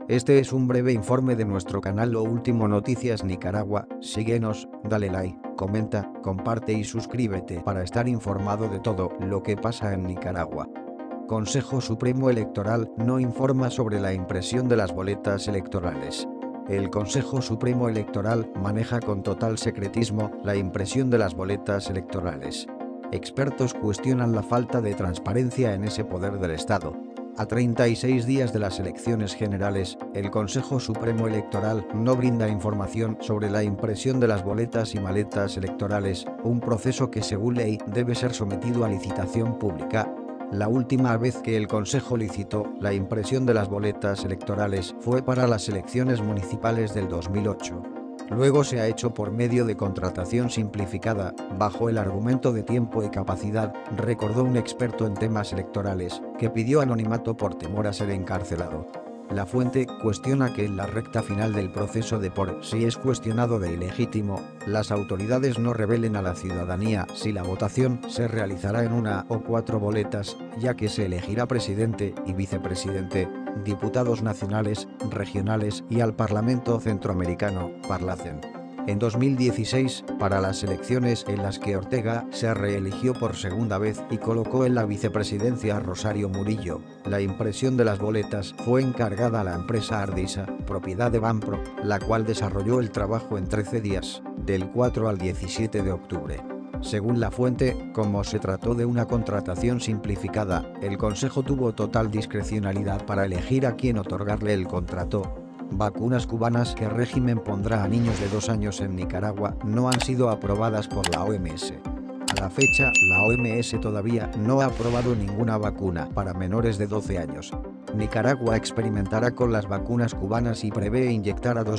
Este es un breve informe de nuestro canal Lo Último Noticias Nicaragua. Síguenos, dale like, comenta, comparte y suscríbete para estar informado de todo lo que pasa en Nicaragua. Consejo Supremo Electoral no informa sobre la impresión de las boletas electorales. El Consejo Supremo Electoral maneja con total secretismo la impresión de las boletas electorales. Expertos cuestionan la falta de transparencia en ese poder del Estado. A 36 días de las elecciones generales, el Consejo Supremo Electoral no brinda información sobre la impresión de las boletas y maletas electorales, un proceso que según ley debe ser sometido a licitación pública. La última vez que el Consejo licitó la impresión de las boletas electorales fue para las elecciones municipales del 2008. Luego se ha hecho por medio de contratación simplificada, bajo el argumento de tiempo y capacidad, recordó un experto en temas electorales, que pidió anonimato por temor a ser encarcelado. La fuente cuestiona que en la recta final del proceso de por si es cuestionado de ilegítimo, las autoridades no revelen a la ciudadanía si la votación se realizará en una o 4 boletas, ya que se elegirá presidente y vicepresidente, diputados nacionales, regionales y al Parlamento Centroamericano, Parlacen. En 2016, para las elecciones en las que Ortega se reeligió por segunda vez y colocó en la vicepresidencia a Rosario Murillo, la impresión de las boletas fue encargada a la empresa Ardisa, propiedad de Banpro, la cual desarrolló el trabajo en 13 días, del 4 al 17 de octubre. Según la fuente, como se trató de una contratación simplificada, el Consejo tuvo total discrecionalidad para elegir a quién otorgarle el contrato. Vacunas cubanas que régimen pondrá a niños de 2 años en Nicaragua no han sido aprobadas por la OMS. A la fecha, la OMS todavía no ha aprobado ninguna vacuna para menores de 12 años. Nicaragua experimentará con las vacunas cubanas y prevé inyectar a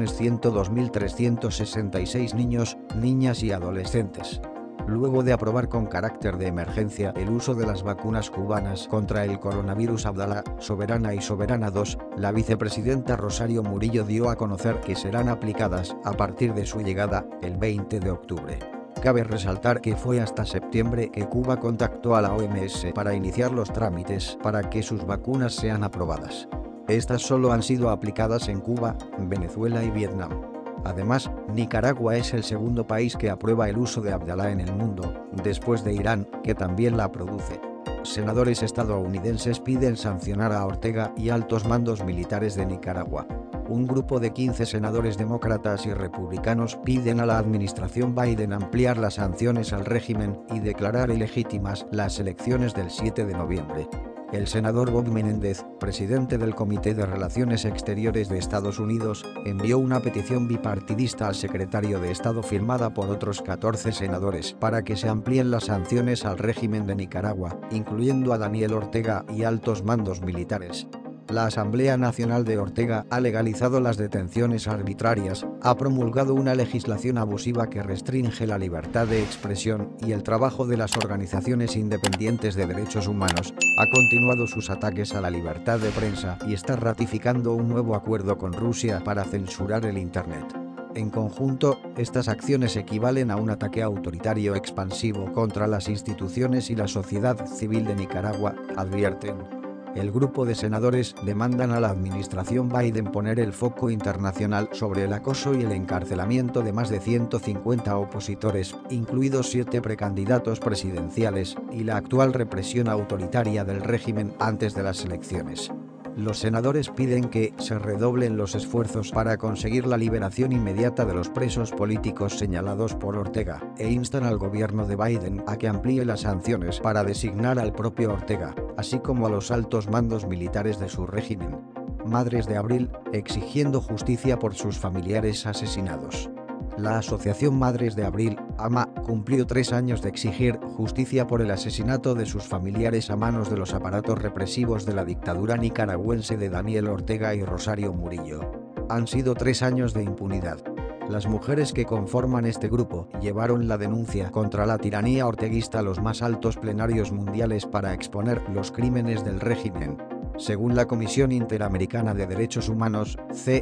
2.102.366 niños, niñas y adolescentes. Luego de aprobar con carácter de emergencia el uso de las vacunas cubanas contra el coronavirus Abdala, Soberana y Soberana 2, la vicepresidenta Rosario Murillo dio a conocer que serán aplicadas a partir de su llegada, el 20 de octubre. Cabe resaltar que fue hasta septiembre que Cuba contactó a la OMS para iniciar los trámites para que sus vacunas sean aprobadas. Estas solo han sido aplicadas en Cuba, Venezuela y Vietnam. Además, Nicaragua es el segundo país que aprueba el uso de Abdala en el mundo, después de Irán, que también la produce. Senadores estadounidenses piden sancionar a Ortega y altos mandos militares de Nicaragua. Un grupo de 15 senadores demócratas y republicanos piden a la administración Biden ampliar las sanciones al régimen y declarar ilegítimas las elecciones del 7 de noviembre. El senador Bob Menéndez, presidente del Comité de Relaciones Exteriores de Estados Unidos, envió una petición bipartidista al secretario de Estado firmada por otros 14 senadores para que se amplíen las sanciones al régimen de Nicaragua, incluyendo a Daniel Ortega y altos mandos militares. La Asamblea Nacional de Ortega ha legalizado las detenciones arbitrarias, ha promulgado una legislación abusiva que restringe la libertad de expresión y el trabajo de las organizaciones independientes de derechos humanos, ha continuado sus ataques a la libertad de prensa y está ratificando un nuevo acuerdo con Rusia para censurar el Internet. En conjunto, estas acciones equivalen a un ataque autoritario expansivo contra las instituciones y la sociedad civil de Nicaragua, advierten. El grupo de senadores demandan a la administración Biden poner el foco internacional sobre el acoso y el encarcelamiento de más de 150 opositores, incluidos 7 precandidatos presidenciales, y la actual represión autoritaria del régimen antes de las elecciones. Los senadores piden que se redoblen los esfuerzos para conseguir la liberación inmediata de los presos políticos señalados por Ortega, e instan al gobierno de Biden a que amplíe las sanciones para designar al propio Ortega, así como a los altos mandos militares de su régimen. Madres de Abril, exigiendo justicia por sus familiares asesinados. La Asociación Madres de Abril, AMA, cumplió 3 años de exigir justicia por el asesinato de sus familiares a manos de los aparatos represivos de la dictadura nicaragüense de Daniel Ortega y Rosario Murillo. Han sido 3 años de impunidad. Las mujeres que conforman este grupo llevaron la denuncia contra la tiranía orteguista a los más altos plenarios mundiales para exponer los crímenes del régimen. Según la Comisión Interamericana de Derechos Humanos,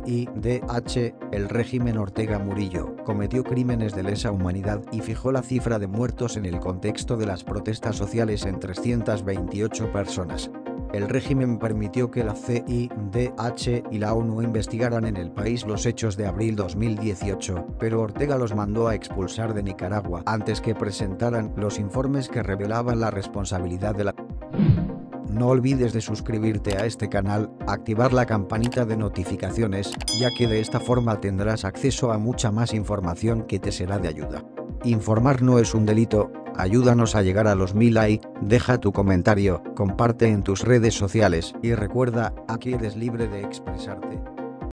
CIDH, el régimen Ortega Murillo cometió crímenes de lesa humanidad y fijó la cifra de muertos en el contexto de las protestas sociales en 328 personas. El régimen permitió que la CIDH y la ONU investigaran en el país los hechos de abril 2018, pero Ortega los mandó a expulsar de Nicaragua antes que presentaran los informes que revelaban la responsabilidad de la... No olvides de suscribirte a este canal, activar la campanita de notificaciones, ya que de esta forma tendrás acceso a mucha más información que te será de ayuda. Informar no es un delito, ayúdanos a llegar a los 1000 likes, deja tu comentario, comparte en tus redes sociales y recuerda, aquí eres libre de expresarte.